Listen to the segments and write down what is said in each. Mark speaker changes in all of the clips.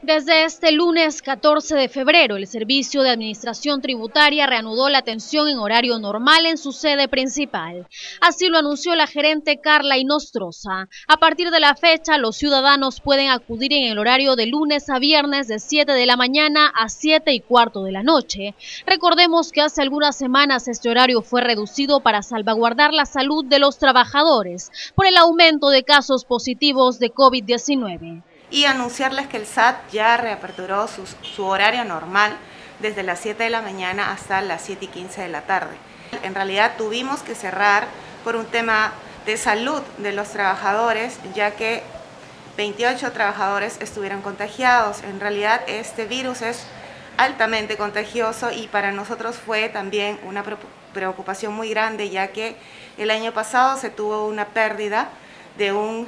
Speaker 1: Desde este lunes 14 de febrero, el Servicio de Administración Tributaria reanudó la atención en horario normal en su sede principal. Así lo anunció la gerente Carla Inostroza. A partir de la fecha, los ciudadanos pueden acudir en el horario de lunes a viernes de 7 de la mañana a 7:15 de la noche. Recordemos que hace algunas semanas este horario fue reducido para salvaguardar la salud de los trabajadores por el aumento de casos positivos de COVID-19.
Speaker 2: Y anunciarles que el SAT ya reaperturó su horario normal desde las 7 de la mañana hasta las 7:15 de la tarde. En realidad tuvimos que cerrar por un tema de salud de los trabajadores, ya que 28 trabajadores estuvieron contagiados. En realidad este virus es altamente contagioso y para nosotros fue también una preocupación muy grande, ya que el año pasado se tuvo una pérdida de un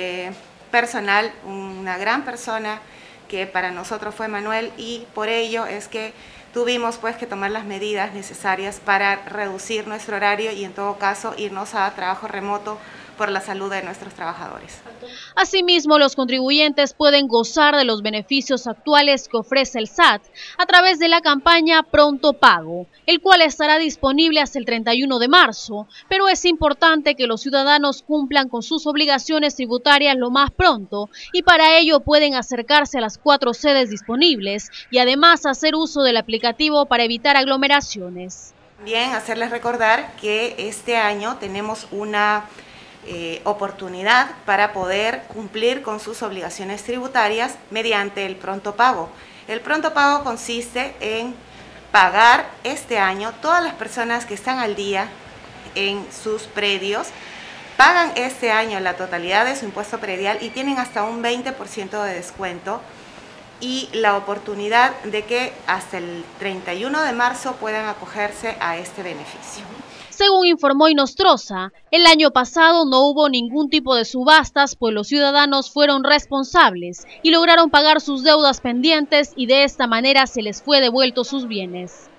Speaker 2: personal, una gran persona que para nosotros fue Manuel, y por ello es que tuvimos que tomar las medidas necesarias para reducir nuestro horario y en todo caso irnos a trabajo remoto por la salud de nuestros trabajadores.
Speaker 1: Asimismo, los contribuyentes pueden gozar de los beneficios actuales que ofrece el SAT a través de la campaña Pronto Pago, el cual estará disponible hasta el 31 de marzo, pero es importante que los ciudadanos cumplan con sus obligaciones tributarias lo más pronto y para ello pueden acercarse a las 4 sedes disponibles y además hacer uso del aplicativo para evitar aglomeraciones.
Speaker 2: También hacerles recordar que este año tenemos una oportunidad para poder cumplir con sus obligaciones tributarias mediante el pronto pago. El pronto pago consiste en pagar este año todas las personas que están al día en sus predios, pagan este año la totalidad de su impuesto predial y tienen hasta un 20% de descuento y la oportunidad de que hasta el 31 de marzo puedan acogerse a este beneficio.
Speaker 1: Según informó Inostroza, el año pasado no hubo ningún tipo de subastas, pues los ciudadanos fueron responsables y lograron pagar sus deudas pendientes y de esta manera se les fue devuelto sus bienes.